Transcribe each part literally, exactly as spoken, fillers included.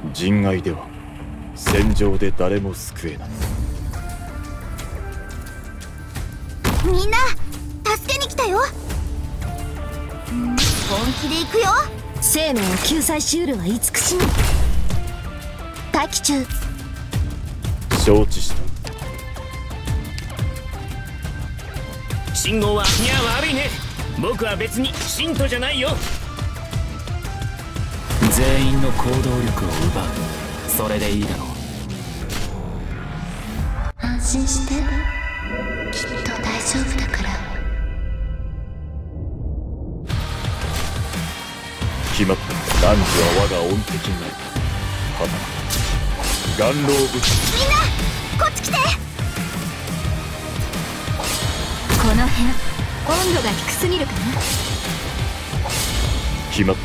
人外では戦場で誰も救えない。 みんな助けに来たよ。本気で行くよ。 生命を救済しうるは慈しみ。 待機中。 承知した。 信号は、いや悪いね。僕は別に信徒じゃないよ。 全員の行動力を奪う。それでいいだろう。 安心して、きっと大丈夫だから。 決まった。男女は我が恩敵になる。はた岩老武器。 みんなこっち来て。 この辺温度が低すぎるかな。 決まった。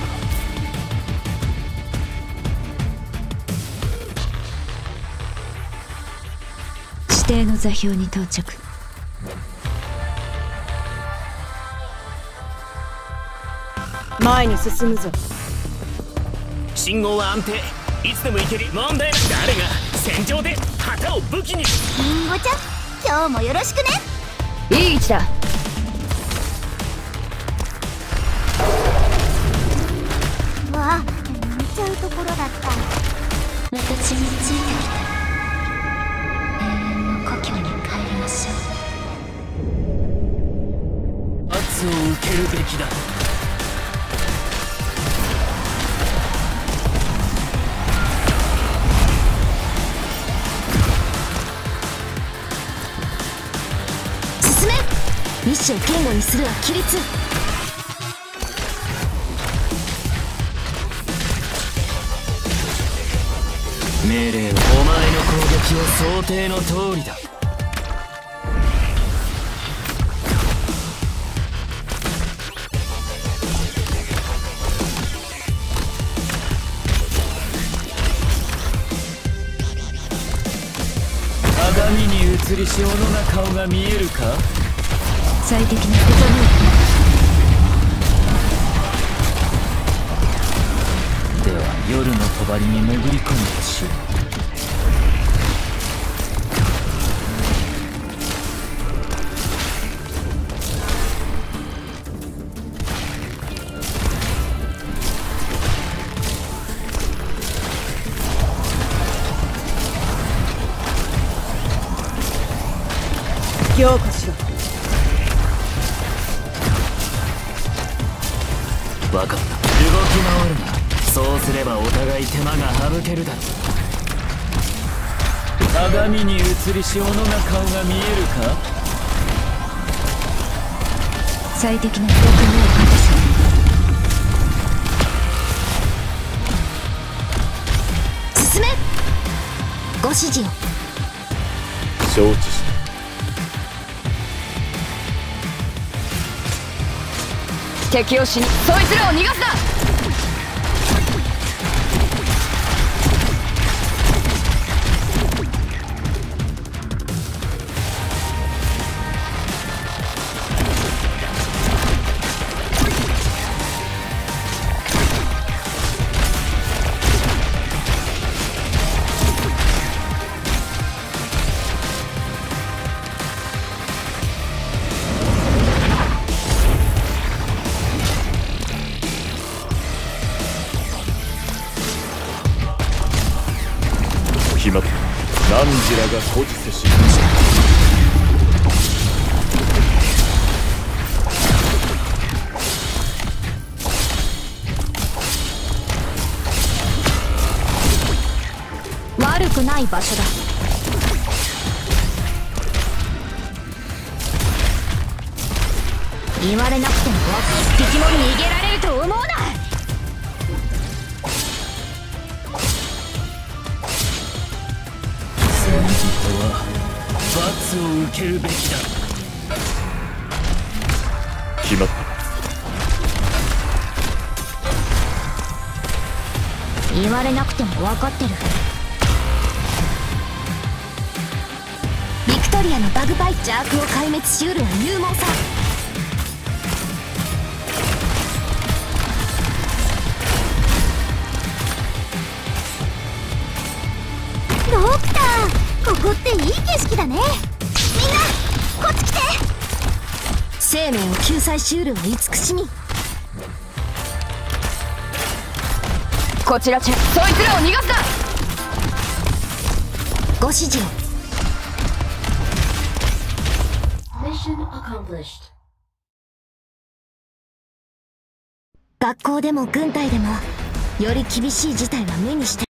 指定の座標に到着。前に進むぞ。 信号は安定。いつでも行ける。問題ない。誰が戦場で旗を武器に。 りんごちゃん、今日もよろしくね。 いい位置だ。 わあ、見ちゃうところだった。私についてきた。永遠の故郷に帰りましょう。 圧を受けるべきだ。 進め。意志を言語にするは規律。 命令を。お前の攻撃は想定の通りだ。鏡に映りし斧な顔が見えるか。 最適なことでは夜の帳に潜り込むとしよう。 強化しろ。 分かった。動き回るな。そうすればお互い手間が省けるだろう。鏡に映りし斧な顔が見えるか。 最適な役目を果たす。進め。ご指示を。 承知した。 敵を死に、そいつらを逃がすな。 決まった。何時らが誇示せし。 悪くない場所だ。言われなくても一匹も逃げられると思うな。 罰を受けるべきだ。 決まった。 言われなくても分かってる。ビクトリアのバグパイ邪悪を壊滅しうるは勇猛さ。 っていい景色だね。みんなこっち来て。 生命を救済しうるは慈しみ。 こちらチェ、そいつらを逃がすな。 ご指示を。学校でも軍隊でもより厳しい事態は目にして